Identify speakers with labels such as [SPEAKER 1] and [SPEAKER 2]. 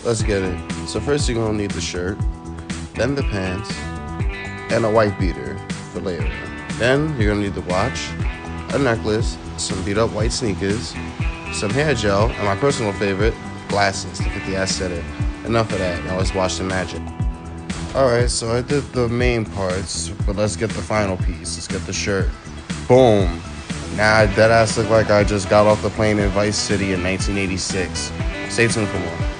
[SPEAKER 1] Let's get it. So first you're gonna need the shirt, then the pants, and a white beater for later. Then you're gonna need the watch, a necklace, some beat up white sneakers, some hair gel, and my personal favorite, glasses to get the aesthetic. Enough of that, now let's watch the magic. Alright, so I did the main parts, but let's get the final piece. Let's get the shirt. Boom. Now I deadass look like I just got off the plane in Vice City in 1986. Stay tuned for more.